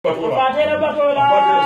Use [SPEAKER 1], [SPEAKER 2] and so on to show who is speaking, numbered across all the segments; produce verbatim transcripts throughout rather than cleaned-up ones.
[SPEAKER 1] Fatela batola,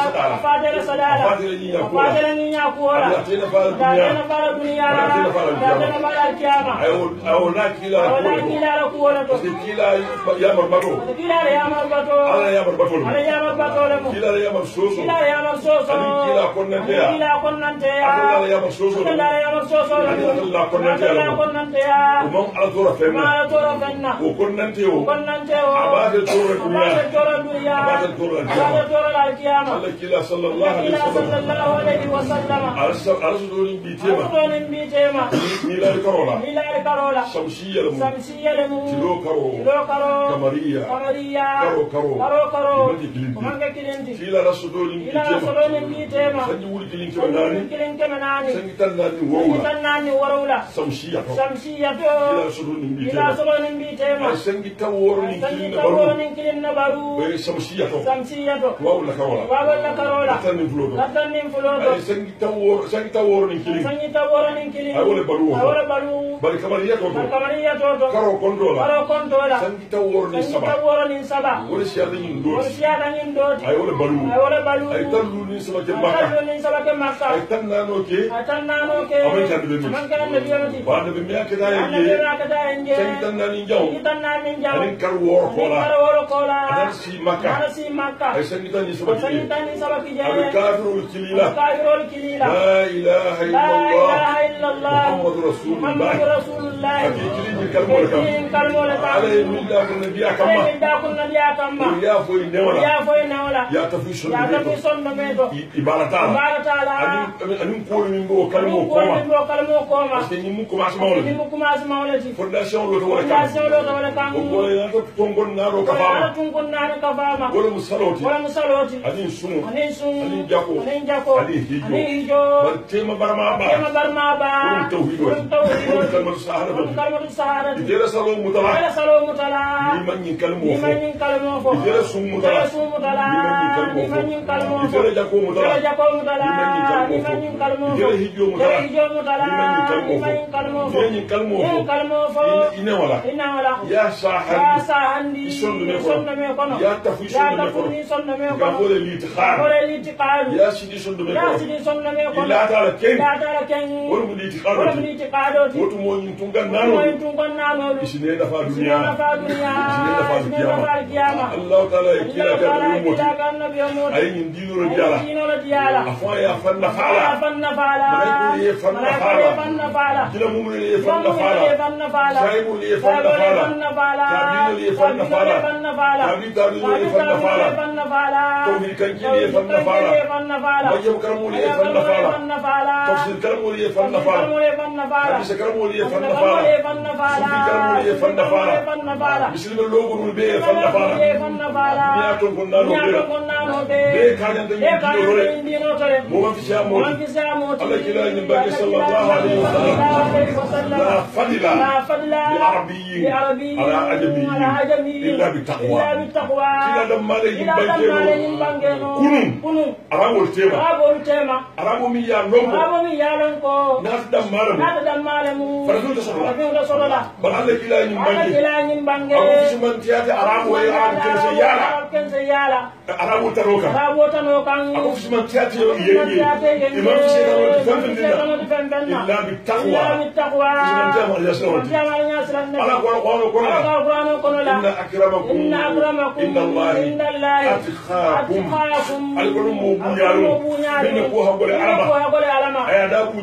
[SPEAKER 1] fatela sadala, fatela niya kuola, fatela para dunia, fatela para kiama.
[SPEAKER 2] Ayo na kila
[SPEAKER 1] Wala kila kuola to.
[SPEAKER 2] kila yamar bato
[SPEAKER 1] Kila yama bato.
[SPEAKER 2] ala yamar bato
[SPEAKER 1] Ala yama bato mo.
[SPEAKER 2] kila yamar soso
[SPEAKER 1] Kila yama soso.
[SPEAKER 2] kila konnante ya
[SPEAKER 1] Kila konnante ya.
[SPEAKER 2] ala yamar soso
[SPEAKER 1] Kila yama soso.
[SPEAKER 2] ala konnante ya
[SPEAKER 1] Kila konnante ya.
[SPEAKER 2] mom ala tora fenna
[SPEAKER 1] Ala tora fenna.
[SPEAKER 2] o konnante o
[SPEAKER 1] Konnante o.
[SPEAKER 2] abade tora dunya
[SPEAKER 1] Abade tora dunya.
[SPEAKER 2] abade tora
[SPEAKER 1] Abade tora al-qiyamah.
[SPEAKER 2] Allah kila sallallahu alaihi
[SPEAKER 1] Kila
[SPEAKER 2] wasallam
[SPEAKER 1] sallallahu alaihi wasallam.
[SPEAKER 2] arsa arsa dorin bitema
[SPEAKER 1] Donin bitema.
[SPEAKER 2] ni la karola
[SPEAKER 1] Milal karola.
[SPEAKER 2] shamsiyya mu
[SPEAKER 1] Samsiya lemu.
[SPEAKER 2] tilo karo
[SPEAKER 1] Tilo karo.
[SPEAKER 2] kamariya
[SPEAKER 1] Kamariya.
[SPEAKER 2] karo karo
[SPEAKER 1] Karo karo.
[SPEAKER 2] Imati kilindi.
[SPEAKER 1] Kumanga kilindi.
[SPEAKER 2] kila rasu dorin
[SPEAKER 1] Ila
[SPEAKER 2] bitema
[SPEAKER 1] solonin bitema.
[SPEAKER 2] sanji wuri kilin kiro nani
[SPEAKER 1] Kilin kemenani.
[SPEAKER 2] sanji tan nani wowla
[SPEAKER 1] Tanani warawla.
[SPEAKER 2] shamsiyya to
[SPEAKER 1] Samsiya
[SPEAKER 2] kila
[SPEAKER 1] to.
[SPEAKER 2] rasu dorin
[SPEAKER 1] Ila
[SPEAKER 2] bitema
[SPEAKER 1] solonin bitema.
[SPEAKER 2] ay sanji taworo ni
[SPEAKER 1] Sanji
[SPEAKER 2] kilin na baru
[SPEAKER 1] tawonin kilin na baru.
[SPEAKER 2] bay shamsiyya to
[SPEAKER 1] Samsiya to.
[SPEAKER 2] wawla karola
[SPEAKER 1] Wawala karola.
[SPEAKER 2] tan ni fulo to
[SPEAKER 1] Katanin fuloto.
[SPEAKER 2] ay sanji taworo sanji taworo ni kilin
[SPEAKER 1] Sanji tawonin kilin.
[SPEAKER 2] ay wala baru
[SPEAKER 1] Awala baru.
[SPEAKER 2] bari kamariya to to
[SPEAKER 1] Kamariya to to.
[SPEAKER 2] karo kondola
[SPEAKER 1] Karo kontola.
[SPEAKER 2] sanji taworo ni
[SPEAKER 1] Sanji
[SPEAKER 2] saba
[SPEAKER 1] tawonin saba.
[SPEAKER 2] wala siyada ni ndo
[SPEAKER 1] Wala siyada nin doti.
[SPEAKER 2] ay wala baru
[SPEAKER 1] Ay wala balu.
[SPEAKER 2] ay tan lu ni sama ke
[SPEAKER 1] Ay
[SPEAKER 2] baka
[SPEAKER 1] talunin saba ke makka.
[SPEAKER 2] ay tan nano ke
[SPEAKER 1] Ay tan nano ke.
[SPEAKER 2] Aman kan debe mi.
[SPEAKER 1] Aman kan debe mi.
[SPEAKER 2] ba da be me akada
[SPEAKER 1] Ana
[SPEAKER 2] ye
[SPEAKER 1] bera kata enje.
[SPEAKER 2] sanji tan nani jaw
[SPEAKER 1] Sanji tan nani jaw.
[SPEAKER 2] anin kar wor
[SPEAKER 1] Ni
[SPEAKER 2] kola
[SPEAKER 1] karo woro kola.
[SPEAKER 2] adan si makka
[SPEAKER 1] Ana si makka.
[SPEAKER 2] ay sanji tan ni sama
[SPEAKER 1] Sanji
[SPEAKER 2] ke
[SPEAKER 1] tan ni saba ki je.
[SPEAKER 2] abe kafirul kilila
[SPEAKER 1] Kafirul kilila.
[SPEAKER 2] la ilaha
[SPEAKER 1] La
[SPEAKER 2] illallah
[SPEAKER 1] ilaha illallah.
[SPEAKER 2] muhammadur rasulullah
[SPEAKER 1] Muhammadu rasulullah.
[SPEAKER 2] ati kilin kalmol kam
[SPEAKER 1] Kilin kalmol kam.
[SPEAKER 2] alay min da ko nabi akamma
[SPEAKER 1] Ay da kun nabi akamma.
[SPEAKER 2] ya foy newala
[SPEAKER 1] Ya foy nawla.
[SPEAKER 2] ya tafi
[SPEAKER 1] Ya
[SPEAKER 2] sunna
[SPEAKER 1] tafi sonno meto.
[SPEAKER 2] ibarata
[SPEAKER 1] Baratala.
[SPEAKER 2] anin anin ko min bo kalmo
[SPEAKER 1] Ko
[SPEAKER 2] koma
[SPEAKER 1] min bo kalmo koma.
[SPEAKER 2] parce que ni mu commence
[SPEAKER 1] Ni
[SPEAKER 2] mawle
[SPEAKER 1] mu commence mawlati.
[SPEAKER 2] fondation lo to wala kam
[SPEAKER 1] Fondation lo to wala kam.
[SPEAKER 2] o ko ya to tongon na ro ka
[SPEAKER 1] Wala
[SPEAKER 2] fama
[SPEAKER 1] tungun nana ka fama.
[SPEAKER 2] wala musaloti
[SPEAKER 1] Wala musaloti.
[SPEAKER 2] anin sumu
[SPEAKER 1] Anin sun.
[SPEAKER 2] anin jako
[SPEAKER 1] Anin jako.
[SPEAKER 2] anin hijo
[SPEAKER 1] Anin hijo.
[SPEAKER 2] bal tema barma ba
[SPEAKER 1] Kema barma ba.
[SPEAKER 2] Kurun tawhid wa
[SPEAKER 1] Kurun tawhid.
[SPEAKER 2] kurun kalmatu sahara
[SPEAKER 1] Kurun kalmatu sahara.
[SPEAKER 2] idera salo mutala
[SPEAKER 1] Wala salo mutala.
[SPEAKER 2] ni man yin kalmo
[SPEAKER 1] Ni
[SPEAKER 2] fo
[SPEAKER 1] man yin kalmo fo.
[SPEAKER 2] idera sum mutala
[SPEAKER 1] Idera sum mutala.
[SPEAKER 2] ni man yin kalmo
[SPEAKER 1] Ni man yin kalmo
[SPEAKER 2] fo
[SPEAKER 1] fo.
[SPEAKER 2] idera jako mutala
[SPEAKER 1] Idera jako mutala.
[SPEAKER 2] ni man yin kalmo
[SPEAKER 1] Ni
[SPEAKER 2] fo
[SPEAKER 1] man yin kalmo fo.
[SPEAKER 2] idera hijo mutala
[SPEAKER 1] Idera hijo mutala.
[SPEAKER 2] ni man yin kalmo
[SPEAKER 1] Ni
[SPEAKER 2] fo
[SPEAKER 1] man yin kalmo fo.
[SPEAKER 2] ni yin kalmo
[SPEAKER 1] Ni
[SPEAKER 2] fo
[SPEAKER 1] yin kalmo fo.
[SPEAKER 2] ina wala
[SPEAKER 1] Ina wala.
[SPEAKER 2] ya
[SPEAKER 1] Ya
[SPEAKER 2] sahandi
[SPEAKER 1] sahandi.
[SPEAKER 2] isondu me
[SPEAKER 1] Isondu me kono.
[SPEAKER 2] ya tafu isondu me
[SPEAKER 1] Ya tafu
[SPEAKER 2] kono
[SPEAKER 1] isondu me
[SPEAKER 2] ga
[SPEAKER 1] kono.
[SPEAKER 2] bole liti khar
[SPEAKER 1] Kole liti qalu.
[SPEAKER 2] ya sidi isondu me
[SPEAKER 1] Ya
[SPEAKER 2] kono
[SPEAKER 1] sidi isondu me kono.
[SPEAKER 2] ila taala ken
[SPEAKER 1] Ya taala ken.
[SPEAKER 2] wala mu liti khar
[SPEAKER 1] Wala mu liti qaadoti.
[SPEAKER 2] wotu mo yin tungan
[SPEAKER 1] Mo
[SPEAKER 2] nano
[SPEAKER 1] yin tungon nano.
[SPEAKER 2] isine dafa
[SPEAKER 1] Isine
[SPEAKER 2] dunya
[SPEAKER 1] nafa dunya.
[SPEAKER 2] isine dafa
[SPEAKER 1] Isine nafa
[SPEAKER 2] kiyama
[SPEAKER 1] kiyama.
[SPEAKER 2] allah taala ya kila
[SPEAKER 1] Allah
[SPEAKER 2] ka
[SPEAKER 1] taala
[SPEAKER 2] dum moti
[SPEAKER 1] kila kan nabi umut.
[SPEAKER 2] ay yin dinoro jala
[SPEAKER 1] Dinoro diyala.
[SPEAKER 2] afwa ya fanna
[SPEAKER 1] Ya
[SPEAKER 2] fala
[SPEAKER 1] fanna fala.
[SPEAKER 2] Malaikatu ye fanna
[SPEAKER 1] Malaikatu
[SPEAKER 2] fala.
[SPEAKER 1] ye fanna fala.
[SPEAKER 2] kila mu'min ye fanna
[SPEAKER 1] Fanna
[SPEAKER 2] fala
[SPEAKER 1] fanna fala.
[SPEAKER 2] shaibu ye fanna
[SPEAKER 1] Saibul ye
[SPEAKER 2] fala
[SPEAKER 1] fanna fala.
[SPEAKER 2] tabi'in ye fanna fala
[SPEAKER 1] Tabi'in ye fanna fala.
[SPEAKER 2] tabi'in tabi'in ye fanna fala
[SPEAKER 1] fanna fala.
[SPEAKER 2] tawhid kan kili ye fanna fala
[SPEAKER 1] Tawhid kan kili ye fanna fala.
[SPEAKER 2] majab karamul ye
[SPEAKER 1] Majab
[SPEAKER 2] fanna
[SPEAKER 1] karamul ye
[SPEAKER 2] fala
[SPEAKER 1] fanna fala.
[SPEAKER 2] tafsir karamul ye fanna
[SPEAKER 1] Tafsir
[SPEAKER 2] fala
[SPEAKER 1] karamul ye fanna fala.
[SPEAKER 2] hadis karamul ye fanna
[SPEAKER 1] Karamul
[SPEAKER 2] fala
[SPEAKER 1] ye fanna fala.
[SPEAKER 2] sufi karamul ye fanna fala
[SPEAKER 1] Karamul ye fanna fala.
[SPEAKER 2] muslimin logul be ye fanna fala
[SPEAKER 1] Ye fanna fala.
[SPEAKER 2] ni aton kon nano
[SPEAKER 1] Ni
[SPEAKER 2] be
[SPEAKER 1] aton kon nano be.
[SPEAKER 2] be kajan tan
[SPEAKER 1] Be kajan
[SPEAKER 2] dinoro
[SPEAKER 1] tan dinoro re.
[SPEAKER 2] mo man fi sha mo
[SPEAKER 1] Man fi sa moti.
[SPEAKER 2] Allah kila ni bagi sallallahu alaihi wasallam la fadila
[SPEAKER 1] لا فضل
[SPEAKER 2] لعربي
[SPEAKER 1] لعربي
[SPEAKER 2] على عجمي
[SPEAKER 1] على عجمي
[SPEAKER 2] إلا بالتقوى
[SPEAKER 1] إلا بالتقوى
[SPEAKER 2] كلا لما لين
[SPEAKER 1] إلا لما لين
[SPEAKER 2] بانجينو
[SPEAKER 1] بانجينو
[SPEAKER 2] كنون
[SPEAKER 1] كنون
[SPEAKER 2] أرامو التيما
[SPEAKER 1] أرابو التيما
[SPEAKER 2] أرامو ميا لومو
[SPEAKER 1] أرابو ميا لونكو
[SPEAKER 2] ناس دم مالمو
[SPEAKER 1] ناس دم مالمو
[SPEAKER 2] فرسول تصرلا
[SPEAKER 1] فرسول تصرلا
[SPEAKER 2] بل الله كلا ين
[SPEAKER 1] على
[SPEAKER 2] بانجي
[SPEAKER 1] كلا ين بانجي
[SPEAKER 2] أبو فيسمان تياتي أرامو وي أرام كنسي يالا
[SPEAKER 1] كنسي يالا
[SPEAKER 2] أرامو تروكا
[SPEAKER 1] أرابو تنوكا
[SPEAKER 2] أبو فيسمان تياتي ينجي إمام فيسيكا فنفندنا إلا بالتقوى
[SPEAKER 1] إلا بالتقوى
[SPEAKER 2] فيسمان تيامر يسنوتي على قرآن قرآن إن أكرمكم
[SPEAKER 1] إن أكرمكم
[SPEAKER 2] إن الله
[SPEAKER 1] عند الله
[SPEAKER 2] أتقاكم
[SPEAKER 1] أتقاكم
[SPEAKER 2] القرآن موبويارو من قوها قولي علما أيا داكو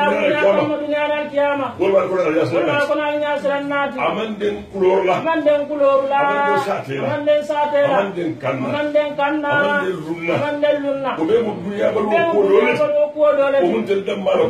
[SPEAKER 2] ناكم
[SPEAKER 1] دنيا القيامة
[SPEAKER 2] قول القرآن
[SPEAKER 1] يسنوتي
[SPEAKER 2] أمن دين كلور لا
[SPEAKER 1] أمن دين كلور لا
[SPEAKER 2] أمن دين ساتيرا
[SPEAKER 1] أمن دين ساتيرا
[SPEAKER 2] أمن دين كنا
[SPEAKER 1] أمن دين كنا
[SPEAKER 2] أمن دين رنا
[SPEAKER 1] أمن دين لنا
[SPEAKER 2] وبيم الدنيا بلو كولولة ومن تلدم مالا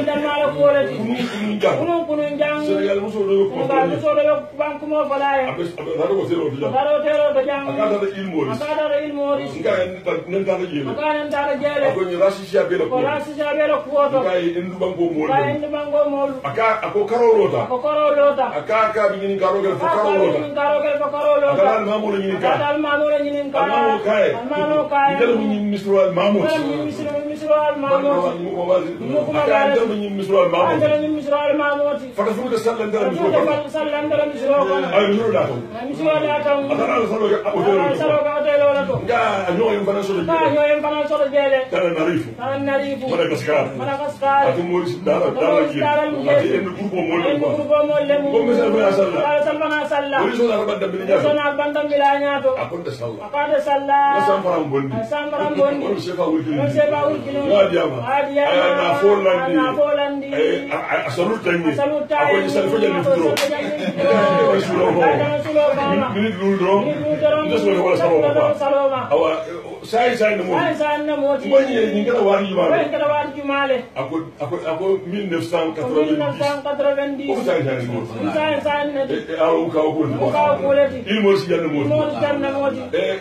[SPEAKER 2] كولة كنون كنون جان
[SPEAKER 1] كنون كنون جان
[SPEAKER 2] سريال مسودو كنون
[SPEAKER 1] مسودو bankumo falaye
[SPEAKER 2] abes abes ko sero to jam
[SPEAKER 1] daro tero to jam
[SPEAKER 2] akada da ilmo ris
[SPEAKER 1] akada da ilmo ris
[SPEAKER 2] nga nen ta da jele
[SPEAKER 1] akada nen ta da jele
[SPEAKER 2] ko ni rasi sia bela
[SPEAKER 1] ko
[SPEAKER 2] ko
[SPEAKER 1] rasi sia bela ko to
[SPEAKER 2] nga endu bango mol
[SPEAKER 1] ga endu bango mol
[SPEAKER 2] aka ako karo lota
[SPEAKER 1] ko karo lota
[SPEAKER 2] aka ka bi ni karo gel fo karo lota
[SPEAKER 1] ni karo gel fo karo lota
[SPEAKER 2] akada mamu ni ka
[SPEAKER 1] akada mamu ni ka
[SPEAKER 2] mamu kai
[SPEAKER 1] mamu kai
[SPEAKER 2] ngel ni misro mamu
[SPEAKER 1] misro misro misro al mamoti
[SPEAKER 2] mu ko wazi
[SPEAKER 1] mu ko
[SPEAKER 2] aka
[SPEAKER 1] wazi
[SPEAKER 2] andam ni misro al mamoti
[SPEAKER 1] andam ni misro al mamoti
[SPEAKER 2] fata fu de sallan dara misro ko
[SPEAKER 1] sallan dara misro ko
[SPEAKER 2] ay misro da to
[SPEAKER 1] misro da to
[SPEAKER 2] adana ala salo ga o de
[SPEAKER 1] salo ga o de lo to
[SPEAKER 2] ga no yum fana so de
[SPEAKER 1] ga no yum fana so de jele
[SPEAKER 2] kana narifu
[SPEAKER 1] kana narifu
[SPEAKER 2] mana kaskar
[SPEAKER 1] mana kaskar
[SPEAKER 2] atu mori dara dara ki ati en grupo mo le ko
[SPEAKER 1] grupo mo le mo
[SPEAKER 2] ko misal fa salla
[SPEAKER 1] ala sallana salla
[SPEAKER 2] wori so da banda bi nyaa
[SPEAKER 1] so na banda bi la nyaato
[SPEAKER 2] akonde salla
[SPEAKER 1] akade salla
[SPEAKER 2] sam faram bondi
[SPEAKER 1] sam faram bondi
[SPEAKER 2] wori sefa wuri
[SPEAKER 1] wori sefa wuri
[SPEAKER 2] no adiama
[SPEAKER 1] adiama
[SPEAKER 2] na forlandi
[SPEAKER 1] na forlandi
[SPEAKER 2] a salut tani
[SPEAKER 1] salut tani
[SPEAKER 2] akonde sal fo jani dro ko sulo ho minute lul dro ndes wala wala saloma awa sai sai no mo
[SPEAKER 1] sai sai no mo
[SPEAKER 2] mo ni ni ngara wari jumale
[SPEAKER 1] ko ngara wari jumale
[SPEAKER 2] ako ako ako mille neuf cent
[SPEAKER 1] quatre-vingt-dix
[SPEAKER 2] ko sai sai no
[SPEAKER 1] sai sai ne
[SPEAKER 2] a o ka ko
[SPEAKER 1] ko ka ko leti
[SPEAKER 2] il mo si janna mo
[SPEAKER 1] mo janna mo
[SPEAKER 2] eh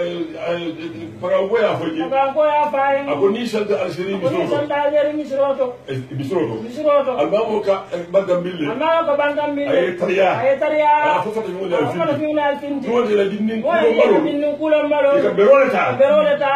[SPEAKER 2] para wo ya faji
[SPEAKER 1] para ko ya fayi
[SPEAKER 2] ako ni sal algérie mi
[SPEAKER 1] ko sal algérie mi sroto
[SPEAKER 2] mi sroto
[SPEAKER 1] mi sroto
[SPEAKER 2] albamo ka banda mille
[SPEAKER 1] amma ko banda mille
[SPEAKER 2] ay tariya
[SPEAKER 1] ay tariya
[SPEAKER 2] a fo fata mo la
[SPEAKER 1] fi fata mo la finti
[SPEAKER 2] mo de la dinnin ko
[SPEAKER 1] malo dinnin ko malo
[SPEAKER 2] ka berole ta
[SPEAKER 1] berole ta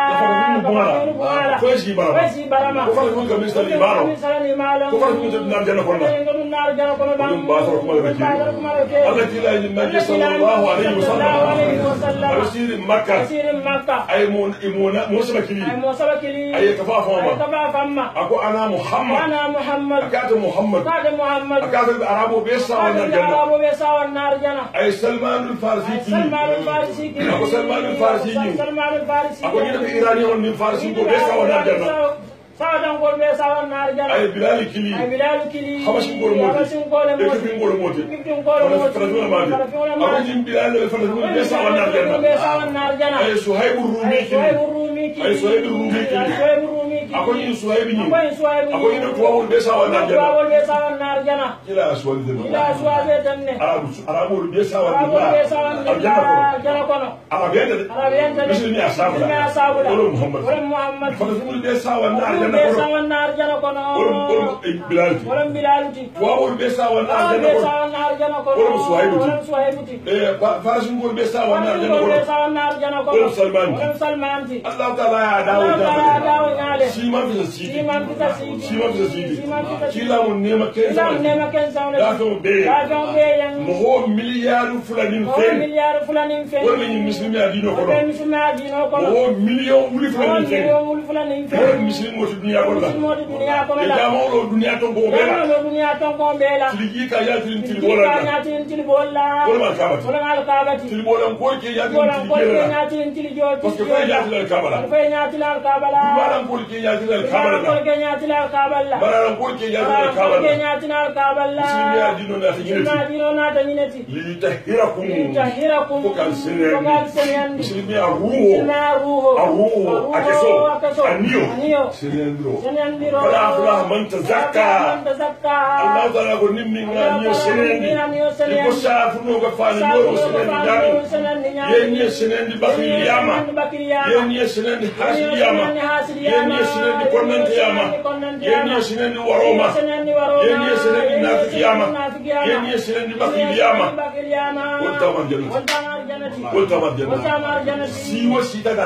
[SPEAKER 2] ko si bara
[SPEAKER 1] ko si bara ma
[SPEAKER 2] ko fata mo ka misal ni malo ko fata mo de nar jana ko na
[SPEAKER 1] ko nar jana ko ba
[SPEAKER 2] ba so ko ma ke Allah ti la ni nabi sallallahu alaihi wasallam rasir makkah
[SPEAKER 1] rasir makkah
[SPEAKER 2] ay mo imona mo sabakili
[SPEAKER 1] ay mo sabakili
[SPEAKER 2] ay kafafa ma
[SPEAKER 1] kafafa ma
[SPEAKER 2] ako ana muhammad
[SPEAKER 1] ana muhammad
[SPEAKER 2] akata muhammad
[SPEAKER 1] akata muhammad
[SPEAKER 2] akata arabo be sawan nar janna
[SPEAKER 1] arabo be sawan nar janna
[SPEAKER 2] ay salman al farisi
[SPEAKER 1] salman al farisi
[SPEAKER 2] ako salman al farisi
[SPEAKER 1] salman al farisi
[SPEAKER 2] ako ni irani on ni farisi ko be sawan nar janna
[SPEAKER 1] sawadan gol be sawan nar janna
[SPEAKER 2] ay bilal kili
[SPEAKER 1] ay bilal kili
[SPEAKER 2] habashin gol moti
[SPEAKER 1] habashin gol moti
[SPEAKER 2] ekipin gol moti
[SPEAKER 1] ekipin gol moti
[SPEAKER 2] fadul mati ako jim bilal be fadul be sawan nar janna
[SPEAKER 1] be sawan nar janna
[SPEAKER 2] ay suhaib rumi
[SPEAKER 1] ay suhaib rumi
[SPEAKER 2] ay suhaib rumi
[SPEAKER 1] ay suhaib rumi
[SPEAKER 2] ako ni suhaib ni
[SPEAKER 1] ako ni suhaib
[SPEAKER 2] ako ni tuwawul be sawan nar janna
[SPEAKER 1] tuwawul be sawan nar janna
[SPEAKER 2] ila aswal de
[SPEAKER 1] ila aswal de tanne
[SPEAKER 2] arabu arabu be sawan
[SPEAKER 1] arabu be sawan janna kono
[SPEAKER 2] arabiyante
[SPEAKER 1] arabiyante
[SPEAKER 2] bislimi asabula
[SPEAKER 1] bislimi asabula
[SPEAKER 2] wala muhammad
[SPEAKER 1] wala muhammad
[SPEAKER 2] fadul be sawan nar janna
[SPEAKER 1] be sawan nar janna kono
[SPEAKER 2] wala bilal
[SPEAKER 1] wala bilal ti
[SPEAKER 2] tuwawul be sawan nar janna
[SPEAKER 1] be
[SPEAKER 2] kono
[SPEAKER 1] sawan nar janna kono
[SPEAKER 2] wala suhaib
[SPEAKER 1] wala suhaib ti
[SPEAKER 2] eh farasin gol be sawan nar janna kono
[SPEAKER 1] be sawan nar janna kono
[SPEAKER 2] wala salman
[SPEAKER 1] wala salman ti
[SPEAKER 2] allah taala ya dawo
[SPEAKER 1] Allah dawo ngale
[SPEAKER 2] si man fi si
[SPEAKER 1] si man fi si
[SPEAKER 2] si man fi si
[SPEAKER 1] si man fi
[SPEAKER 2] si la mun nema ken
[SPEAKER 1] la mun nema ken sa
[SPEAKER 2] da to be
[SPEAKER 1] da to be yan
[SPEAKER 2] mo ho miliyaru fulanin
[SPEAKER 1] mo
[SPEAKER 2] fen
[SPEAKER 1] miliyar fulanin fen
[SPEAKER 2] wala ni muslimi adino ko
[SPEAKER 1] wala muslimi adino ko
[SPEAKER 2] mo ho million wuli fulanin fen
[SPEAKER 1] million wuli fulanin fen
[SPEAKER 2] wala muslimi mo dunya ko la
[SPEAKER 1] mo dunya ko la
[SPEAKER 2] da mo lo dunya to go be la
[SPEAKER 1] lo dunya to ko be la
[SPEAKER 2] tiligi ka ya tilin til bola
[SPEAKER 1] ka ya tilin til bola
[SPEAKER 2] wala ma kabati
[SPEAKER 1] wala al kabati
[SPEAKER 2] til bola ko ke ya
[SPEAKER 1] wala
[SPEAKER 2] tilin
[SPEAKER 1] ko
[SPEAKER 2] til
[SPEAKER 1] ya
[SPEAKER 2] la
[SPEAKER 1] tilin til jo
[SPEAKER 2] parce que fa ya tilin kabala
[SPEAKER 1] fa ya tilin kabala
[SPEAKER 2] wala ko ke ya tilin kabala
[SPEAKER 1] ko ke ya tilin kabala
[SPEAKER 2] wala ko ke ya tilin
[SPEAKER 1] ko
[SPEAKER 2] kabala
[SPEAKER 1] ke ya tilin kabala
[SPEAKER 2] muslimi adino na
[SPEAKER 1] muslimi
[SPEAKER 2] tinjeti
[SPEAKER 1] adino na tinjeti
[SPEAKER 2] li tahirakum
[SPEAKER 1] tahirakum
[SPEAKER 2] ko kan senen
[SPEAKER 1] ko kan senen
[SPEAKER 2] muslimi aruho
[SPEAKER 1] na ruho
[SPEAKER 2] aruho akeso
[SPEAKER 1] akeso
[SPEAKER 2] aniyo
[SPEAKER 1] aniyo
[SPEAKER 2] senendro
[SPEAKER 1] senen diro
[SPEAKER 2] wala aflah man tazakka
[SPEAKER 1] man tazakka
[SPEAKER 2] allah taala ko nimmi aniyo senendi
[SPEAKER 1] aniyo senendi
[SPEAKER 2] ko safu no ko fani no senendi nyami yeni senendi bakil yama yeni senendi hasil yama yeni senendi konnante yama yeni senendi waroma yeni senendi nafiki yama yeni senendi bakil yama wonta man jannati wonta man jannati siwo sita dar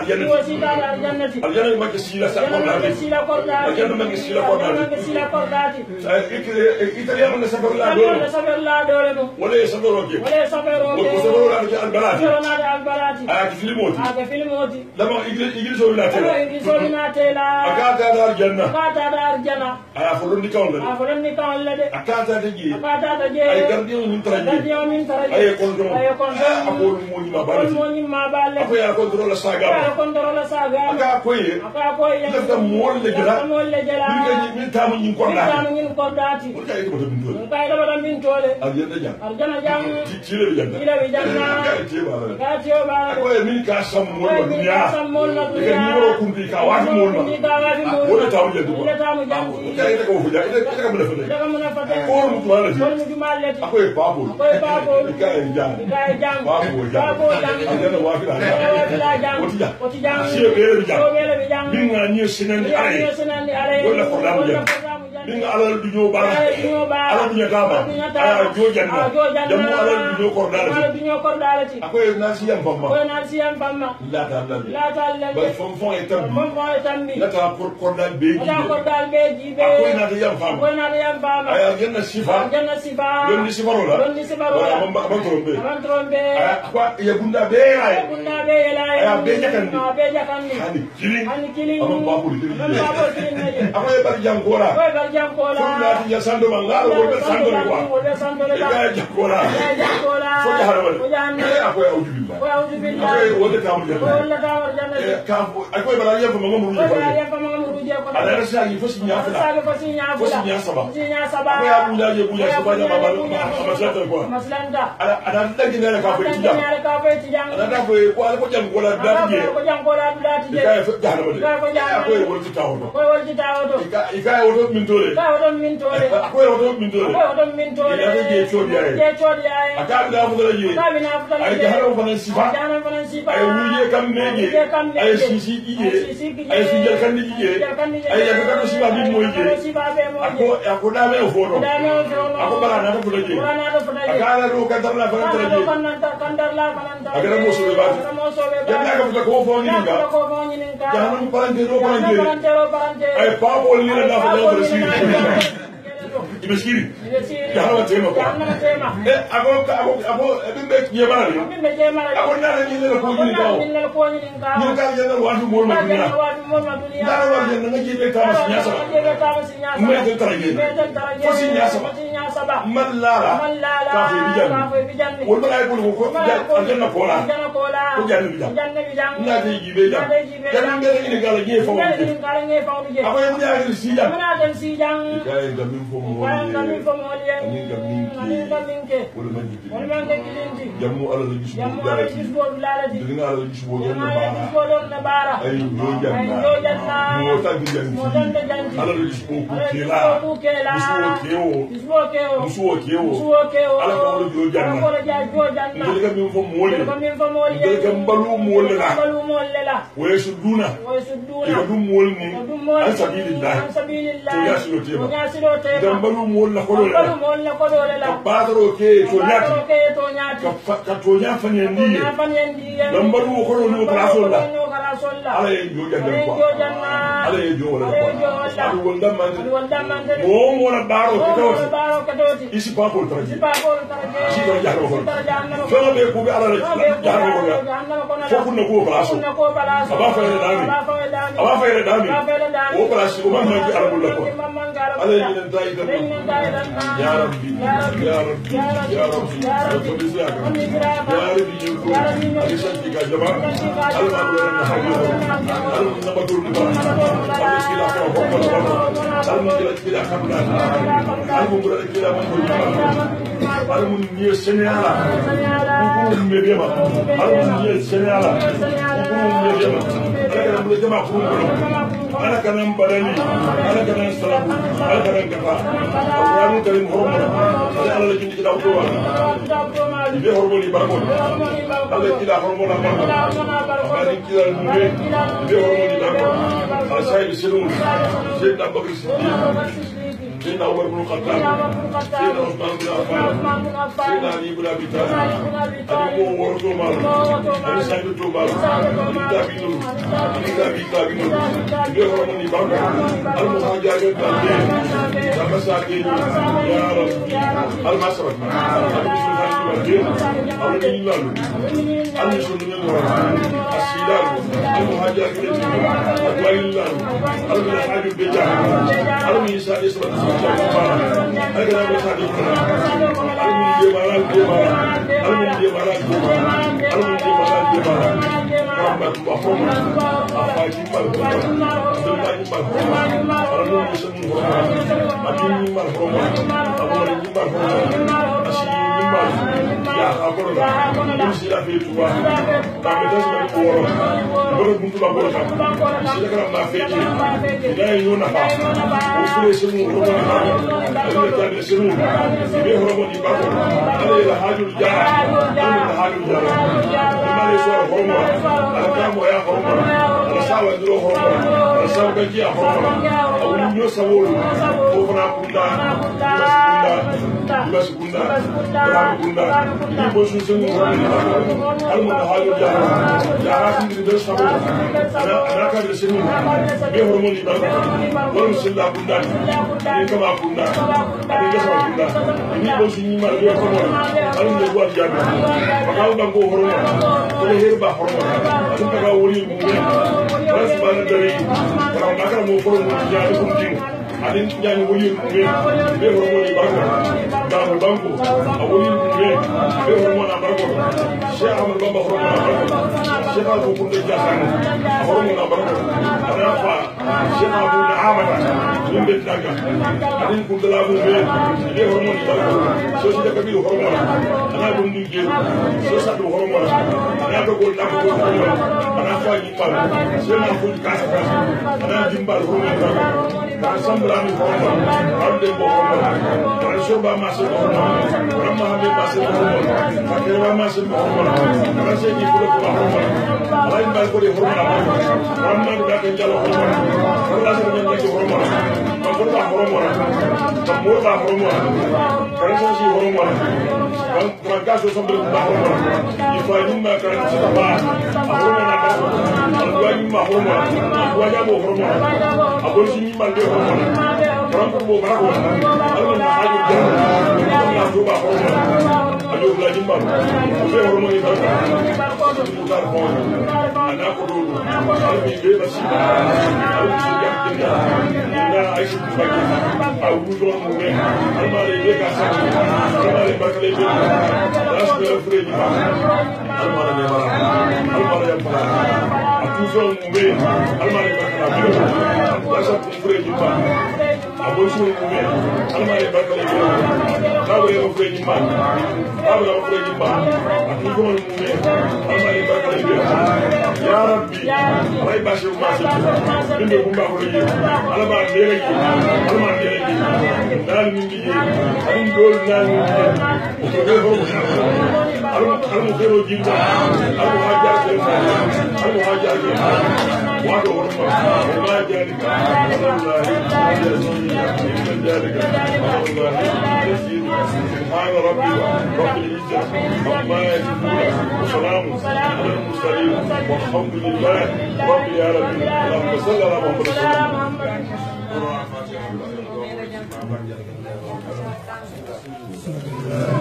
[SPEAKER 2] jannati aljanna ma ke sila sa ko nabi aljanna ma ke sila ko nabi italiano ne sabar la dole
[SPEAKER 1] sabar la dole no
[SPEAKER 2] wala sabaro ke
[SPEAKER 1] wala sabaro ke
[SPEAKER 2] ko sabaro la ke albalati
[SPEAKER 1] sabaro la albalati
[SPEAKER 2] aya ke filmoti
[SPEAKER 1] aya ke filmoti
[SPEAKER 2] dama igil igil so la tela
[SPEAKER 1] igil so na tela
[SPEAKER 2] akata dar janna
[SPEAKER 1] akata dar janna
[SPEAKER 2] aya fulun di kawla
[SPEAKER 1] aya fulun di kawla de
[SPEAKER 2] akata de ji
[SPEAKER 1] akata de ji
[SPEAKER 2] ay gardiyo min taraji
[SPEAKER 1] gardiyo min taraji
[SPEAKER 2] ay konjo
[SPEAKER 1] ay konjo
[SPEAKER 2] akol mo ni ma balati
[SPEAKER 1] mo ni ma balle
[SPEAKER 2] ko ya control saga
[SPEAKER 1] ya control saga
[SPEAKER 2] aka koye
[SPEAKER 1] aka koye
[SPEAKER 2] lafta mol le jela
[SPEAKER 1] mol le jela
[SPEAKER 2] min gaji min tamu nyin ko
[SPEAKER 1] min tamu nyin ko dati
[SPEAKER 2] ko kay ko bin tole
[SPEAKER 1] kay da badam bin tole
[SPEAKER 2] aljanna jam
[SPEAKER 1] aljanna jam
[SPEAKER 2] tile bi janna
[SPEAKER 1] tile bi janna
[SPEAKER 2] kay te bala
[SPEAKER 1] ka tiyo bala
[SPEAKER 2] ko min ka sam mol la dunya
[SPEAKER 1] sam mol la dunya
[SPEAKER 2] ke numero kundi ka wa mol ma
[SPEAKER 1] ni ka wa mol
[SPEAKER 2] wala tamu jandu
[SPEAKER 1] wala tamu jandu
[SPEAKER 2] kay ta ko fuja ita ka mun fa
[SPEAKER 1] ita ka mun fa
[SPEAKER 2] ko mu tumala ji
[SPEAKER 1] ko mu tumala ji
[SPEAKER 2] akoy babo
[SPEAKER 1] akoy babo
[SPEAKER 2] kay jam
[SPEAKER 1] kay jam
[SPEAKER 2] babo jam
[SPEAKER 1] babo jam
[SPEAKER 2] aljanna wa fi
[SPEAKER 1] wala jam
[SPEAKER 2] wotija
[SPEAKER 1] wotija
[SPEAKER 2] siyo bele bi jam
[SPEAKER 1] siyo bele bi jam
[SPEAKER 2] min nga ni sinandi
[SPEAKER 1] ni
[SPEAKER 2] ay
[SPEAKER 1] sinandi ale
[SPEAKER 2] wala ko damu jam
[SPEAKER 1] wala ko damu jam
[SPEAKER 2] dinga alal du ñoo bara alal du ñata ba aya jojanna jamu alal du ñoo kordala
[SPEAKER 1] alal du ñoo kordala ci
[SPEAKER 2] akoy na si yam famma
[SPEAKER 1] ko na si yam famma
[SPEAKER 2] la ta la
[SPEAKER 1] la ta la
[SPEAKER 2] ba fom fom e tambi
[SPEAKER 1] fom fom e tambi
[SPEAKER 2] la ta kor kordal be ji
[SPEAKER 1] la kordal be ji be
[SPEAKER 2] akoy na ta yam famma
[SPEAKER 1] ko na ta yam famma
[SPEAKER 2] aya janna sifa
[SPEAKER 1] janna sifa
[SPEAKER 2] don ni sifaro la
[SPEAKER 1] don ni sifaro la
[SPEAKER 2] ba ba trombe
[SPEAKER 1] ba trombe
[SPEAKER 2] aya akwa ya bunda be ay
[SPEAKER 1] bunda be la
[SPEAKER 2] aya be jakandi
[SPEAKER 1] no be jakandi
[SPEAKER 2] hani kilin
[SPEAKER 1] hani kilin
[SPEAKER 2] amon ba ko dilin
[SPEAKER 1] amon ba ko dilin
[SPEAKER 2] akoy bar jankora
[SPEAKER 1] akoy bar jankora
[SPEAKER 2] ko na ti ya sando mangalo ko be sando ko
[SPEAKER 1] ko be sando le
[SPEAKER 2] ka jankora
[SPEAKER 1] ka jankora
[SPEAKER 2] fo jaharwal
[SPEAKER 1] ko janne
[SPEAKER 2] akoy awdu billah
[SPEAKER 1] ko awdu billah
[SPEAKER 2] akoy wonde tamu janna
[SPEAKER 1] ko wonde tamu janna
[SPEAKER 2] ka akoy bara yefo mama mu
[SPEAKER 1] ko bara yefo mama mu je ko
[SPEAKER 2] ala rasa yi fo sinya fula
[SPEAKER 1] sa ko sinya
[SPEAKER 2] fo
[SPEAKER 1] fula
[SPEAKER 2] sinya saba
[SPEAKER 1] sinya saba
[SPEAKER 2] akoy abu jaje buja saba jama ba maslanta ko
[SPEAKER 1] maslanta
[SPEAKER 2] ala ala dagi ne ka fo tijang
[SPEAKER 1] ala ka fo tijang
[SPEAKER 2] ala da fo ko ala ko jankora dati
[SPEAKER 1] ko jankora dati je
[SPEAKER 2] ka fo jaharwal
[SPEAKER 1] ko janne
[SPEAKER 2] akoy wolti tawo
[SPEAKER 1] ko wolti tawo
[SPEAKER 2] ika woto min tole
[SPEAKER 1] ka woto min tole
[SPEAKER 2] akoy woto min tole
[SPEAKER 1] ko woto min tole
[SPEAKER 2] ina je chodi ay
[SPEAKER 1] je chodi ay
[SPEAKER 2] aka da fu dala je
[SPEAKER 1] ka bina fu dala
[SPEAKER 2] ay jaharo fana sifa
[SPEAKER 1] jaharo fana sifa
[SPEAKER 2] ay wuje kam meje ay sisi ije ay sijal kan ije ay ya ka ko sifa bi moy je ako ako da me foto ako bala na fu dala je aka la ro ka darla fana dala je aga da mo so be ba ya na ka fu ko fo ni nga jaharo parante ro parante ay pa bol ni na fa dala si imeskiri jaharo tema ko eh ako ako ako bimbe jebara ako na ni le ko ni ka ni ka ya na wa du mo ma dunya da wa ya na ngi be ta ma sinya sa me te taraje ko sinya sa man lala ka fe bijan wol ba ay ko ko janna ko la ko janna bijan na te jibe jam janna ngere ni gala je fa ako ya ya ni si jam ka ga min fo mo
[SPEAKER 1] Kami pemolian, kami kami ke, kami ke kilinti.
[SPEAKER 2] Jamu ala lagi subuh,
[SPEAKER 1] jamu ala lagi subuh lagi.
[SPEAKER 2] Dengan ala lagi subuh
[SPEAKER 1] dengan ala lagi subuh nebara.
[SPEAKER 2] Ayo jangan,
[SPEAKER 1] ayo jangan.
[SPEAKER 2] Mau tak janji.
[SPEAKER 1] Mau tak janji.
[SPEAKER 2] Ala lagi subuh kela.
[SPEAKER 1] Kela.
[SPEAKER 2] Subuh keo.
[SPEAKER 1] Subuh keo.
[SPEAKER 2] Subuh keo.
[SPEAKER 1] Subuh keo.
[SPEAKER 2] Ala kamu lagi jangan.
[SPEAKER 1] Ala kamu lagi jangan.
[SPEAKER 2] Jadi kami pemoli.
[SPEAKER 1] Kami pemoli.
[SPEAKER 2] Jadi kami balu moli lah.
[SPEAKER 1] Balu moli lah.
[SPEAKER 2] Wesuduna.
[SPEAKER 1] Wesuduna.
[SPEAKER 2] Kita tu moli ni. Ansabilillah.
[SPEAKER 1] Ansabilillah.
[SPEAKER 2] Tuya silo tema.
[SPEAKER 1] Tuya silo tema.
[SPEAKER 2] Dan balu moli la kolo la.
[SPEAKER 1] Balu moli la kolo la.
[SPEAKER 2] Badro ke to nyati.
[SPEAKER 1] Badro ke to nyati.
[SPEAKER 2] Ka to nya fanye ndiye.
[SPEAKER 1] Nya fanye ndiye.
[SPEAKER 2] Dan balu kolo ni operason la.
[SPEAKER 1] Solla.
[SPEAKER 2] Ala ye jo janna ko. Ala ye jo wala ko. Adu wonda mande.
[SPEAKER 1] Adu wonda mande.
[SPEAKER 2] Mo wala baro ko tawti.
[SPEAKER 1] Baro ko tawti.
[SPEAKER 2] Isi pa ko traje.
[SPEAKER 1] Isi pa ko traje.
[SPEAKER 2] Isi ko jahro ko. Fa be ko be ala jahro ko. Fo kunna ko balaso.
[SPEAKER 1] Kunna ko balaso.
[SPEAKER 2] Aba fa ele dami. Aba fa ele dami. O balaso ko man ji ala bulla ko. Ala ye nen tayi tan. Ya rabbi. Ya rabbi. Ya rabbi. Ya rabbi. Ya rabbi. Ya rabbi. Abi santi ka jama. Ala ma ko na hayo. Ala na ba dur ni ba. Ala kila ko ko ko. Ala mo kila kila kabla. Ala mo kila kila man ko. Ala mo ni senyala. Ko me be ma. Ala mo ni senyala. Ko me be ma. Ala mo jama ko ko. Ala kana barani. Ala kana salamu. Ala kana kafa. Alquran karim hormo. Ala ala jindi kila ko wa. Be hormo ni barko. Ala kila hormo na barko. Ala kila ni be hormo ni barko. Ala sai sirun. Sayyidina Bakr Siddiq. سيدنا عمر بن الخطاب سيدنا عثمان بن عفان سيدنا علي بن ابي طالب ابو ورثو مال ابو سعيد التوبال التابعين التابعين بيهرمني بركه المهاجرين بالدين المساكين يا رب المسرك السيدان المهاجرين الويلان المحاج البجاه الميسان اسرة أنا بساعد أنا جمال جمال أنا جمال جمال أنا جمال جمال رحمة الله أفاجي مالك سلمان مالك أنا مسلم أدين مالك أبونا مالك أسير مالك يا أبونا يمسي في توا تابتس مالك ورا بقول بنتو بقول كم سيدنا ما فيجي لا يونا با وفلي سمو ربنا أنا تابع سمو بيهرمون يبقون أنا إلى حاجة الجارة أنا إلى حاجة الجارة ما ليس ورا هرمون أنا كام ويا هرمون أنا ساوي درو هرمون sabu ka ji a horoma awul nyo sabolu ko fana kunda ibas kunda ibas kunda ni bo su sunu al mo halu ya ya hasin di do sabu ana ana ka de sunu be hormoni ba wala silla kunda ni kama kunda ani ga sabu kunda ni bo su ni ma be hormoni al mo bo ya ba ka ba ko hormoni ko le herba hormoni tun ka wuri mu ne wala subhana dari wala makara mo ko mo ya ko tin adin jani wuri mu ne be hormoni ba ko da mo banko a wuri mu ne be hormoni ba ko Cheikh Ahmad Bamba hormoni ba ko Cheikh Abu Kunde Jaxan hormoni ba ko ana fa Cheikh Abu Amada min be daga adin ko dala bu be be hormoni ba ko so ci daga bi hormoni ana dum du je so sa du hormoni ana ko ko na ko hormoni ana fa yi pa so na ko ka sa ana dimbal hormoni ba ko sambra mi hormoni ande bo hormoni ana so ba ma se hormoni ramma habe ba se hormoni fakir ba ma se hormoni ana se ki ko ko hormoni ay bal ko de hormoni ramma da ke jalo hormoni wala se ne ko hormoni ba ko ba hormoni ba mo ba hormoni kana so si hormoni ba ka so sambra ba hormoni ifa ni ma kana se ba hormoni na ba alwa ni ma hormoni alwa ja bo hormoni abon si ni ma de hormoni ram ko bo ba ko alwa na haju de na so ba hormoni ajo la ni ma be hormoni ba ko dar ko ana ko do albi be basira albi si ya kinda na aishi ba ki a wudo mo be almare be ka sa almare ba ka le be das be fure ni ba almare ne ba almare ya ba atuzo mo be almare ba ka la be das be fure ni ba abonsu mo be almare ba ka le be babu ya fure ni ba babu ya fure ni ba atuzo mo be almare ba ka le be ya rabbi ray ba shi ma shi inde ko ba ko yi alba de rek alma de rek dal mi ngi am dol dal mi ko do ko alma alma zero jinda alma haja ke alma haja ke wa do ko ma jari ka wallahi yazid ذلك والله يزيد سبحان ربي رب العزة عما يصفون وسلام على المرسلين والحمد لله رب العالمين اللهم صل على محمد وسلم